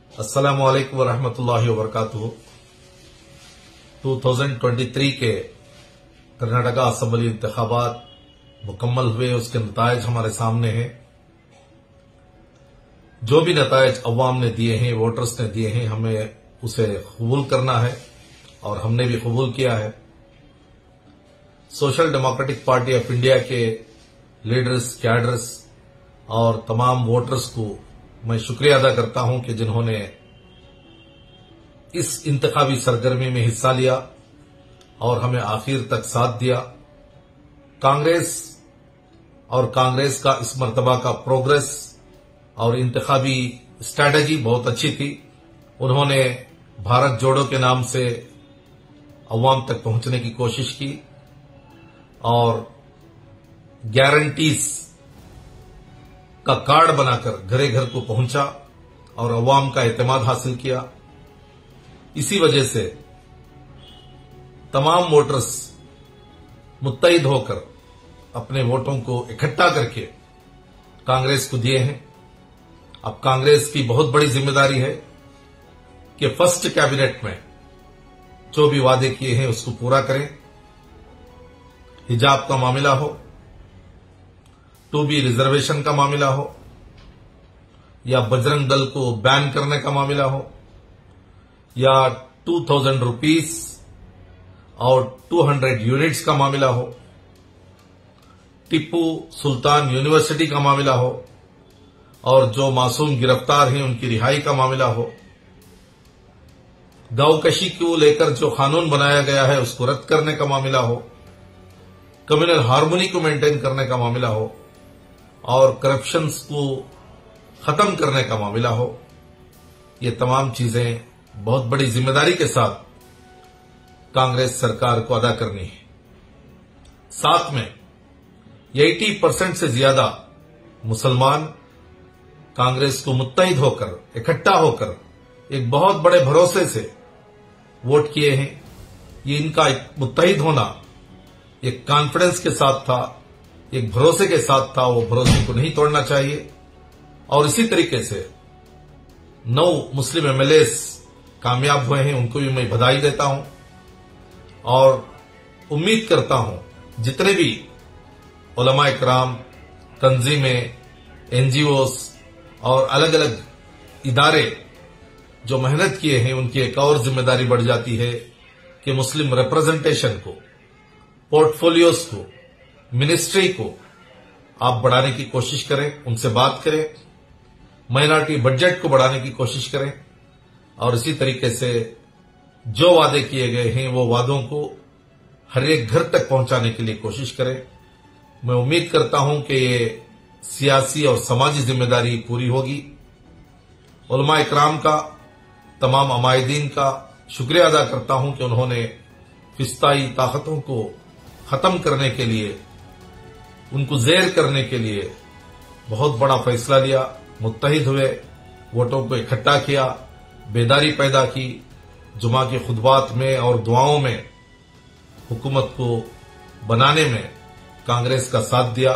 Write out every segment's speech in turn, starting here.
السلام علیکم ورحمۃ اللہ وبرکاتہ۔ 2023 کے کرناٹکا اسمبلی انتخابات مکمل ہوئے، اس کے نتائج ہمارے سامنے ہیں۔ جو بھی نتائج عوام نے دیے ہیں، ووٹرز نے دیے ہیں، ہمیں اسے قبول کرنا ہے اور ہم نے بھی قبول کیا ہے۔ Social democratic party of India کے لیڈرز، کیڈرز اور تمام ووٹرز کو میں شکریہ ادا کرتا ہوں کہ جنہوں نے اس انتخابی سرگرمی میں حصہ لیا اور ہمیں آخر تک ساتھ دیا۔ کانگریس اور کانگریس کا اس مرتبہ کا پروگرس اور انتخابی اسٹریٹجی بہت اچھی تھی۔ انہوں نے بھارت جوڑو کے نام سے عوام تک پہنچنے کی کوشش کی اور گارنٹیز کا کارڈ بنا کر گھر گھر کو پہنچا اور عوام کا اعتماد حاصل کیا۔ اسی وجہ سے تمام ووٹرز متحد ہو کر اپنے ووٹوں کو اکٹھا کر کے کانگریس کو دیے ہیں۔ اب کانگریس کی بہت بڑی ذمہ داری ہے کہ فرسٹ کیبنٹ میں جو بھی وعدے کیے ہیں اس کو پورا کریں۔ حجاب کا معاملہ ہو، 2B ریزرویشن کا معاملہ ہو، یا بجرنگ دل کو بین کرنے کا معاملہ ہو، یا 2000 روپیز اور 200 یونٹس کا معاملہ ہو، ٹیپو سلطان یونیورسٹی کا معاملہ ہو، اور جو معصوم گرفتار ہیں ان کی رہائی کا معاملہ ہو، گاؤں کشی کو لے کر جو قانون بنایا گیا ہے اس کو رد کرنے کا معاملہ ہو، کمیونل ہارمونی کو مینٹین کرنے کا معاملہ ہو، اور کرپشنز کو ختم کرنے کا معاملہ ہو، یہ تمام چیزیں بہت بڑی ذمہ داری کے ساتھ کانگریس سرکار کو ادا کرنی ہے۔ ساتھ میں 80% سے زیادہ مسلمان کانگریس کو متحد ہو کر، اکٹھا ہو کر ایک بہت بڑے بھروسے سے ووٹ کیے ہیں۔ یہ ان کا متحد ہونا ایک کانفیڈنس کے ساتھ تھا، ایک بھروسے کے ساتھ تھا، وہ بھروسے کو نہیں توڑنا چاہیے۔ اور اسی طریقے سے 9 مسلم MLAs کامیاب ہوئے ہیں، ان کو بھی میں بدھائی دیتا ہوں اور امید کرتا ہوں جتنے بھی علماء کرام، تنظیمیں، NGOs اور الگ الگ ادارے جو محنت کیے ہیں ان کی ایک اور ذمہ داری بڑھ جاتی ہے کہ مسلم ریپرزنٹیشن کو، پورٹ فولیوز کو، منسٹری کو آپ بڑھانے کی کوشش کریں، ان سے بات کریں، مائنارٹی بجٹ کو بڑھانے کی کوشش کریں، اور اسی طریقے سے جو وعدے کیے گئے ہیں وہ وعدوں کو ہر ایک گھر تک پہنچانے کے لیے کوشش کریں۔ میں امید کرتا ہوں کہ یہ سیاسی اور سماجی ذمہ داری پوری ہوگی۔ علماء اکرام کا، تمام عمائدین کا شکریہ ادا کرتا ہوں کہ انہوں نے فسطائی طاقتوں کو ختم کرنے کے لیے، ان کو زیر کرنے کے لیے بہت بڑا فیصلہ لیا، متحد ہوئے، ووٹوں کو اکٹھا کیا، بیداری پیدا کی، جمعہ کے خطبات میں اور دعاؤں میں حکومت کو بنانے میں کانگریس کا ساتھ دیا۔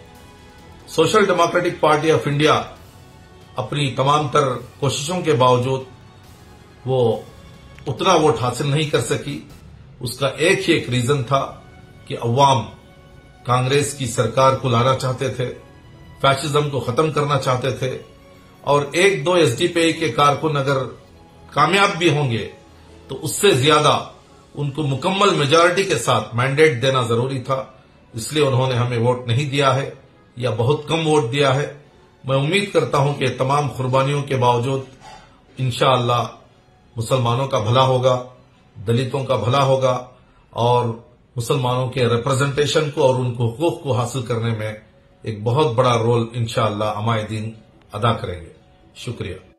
Social democratic party of India اپنی تمام تر کوششوں کے باوجود وہ اتنا ووٹ حاصل نہیں کر سکی۔ اس کا ایک ہی ریزن تھا کہ عوام کانگریس کی سرکار کو لانا چاہتے تھے، فیشزم کو ختم کرنا چاہتے تھے، اور 1-2 SDPI کے کارکن اگر کامیاب بھی ہوں گے تو اس سے زیادہ ان کو مکمل میجارٹی کے ساتھ مینڈیٹ دینا ضروری تھا۔ اس لیے انہوں نے ہمیں ووٹ نہیں دیا ہے یا بہت کم ووٹ دیا ہے۔ میں امید کرتا ہوں کہ تمام قربانیوں کے باوجود انشاءاللہ مسلمانوں کا بھلا ہوگا، دلتوں کا بھلا ہوگا، اور مسلمانوں کے ریپرزنٹیشن کو اور ان کو حقوق کو حاصل کرنے میں ایک بہت بڑا رول انشاءاللہ عمائدین ادا کریں گے۔ شکریہ۔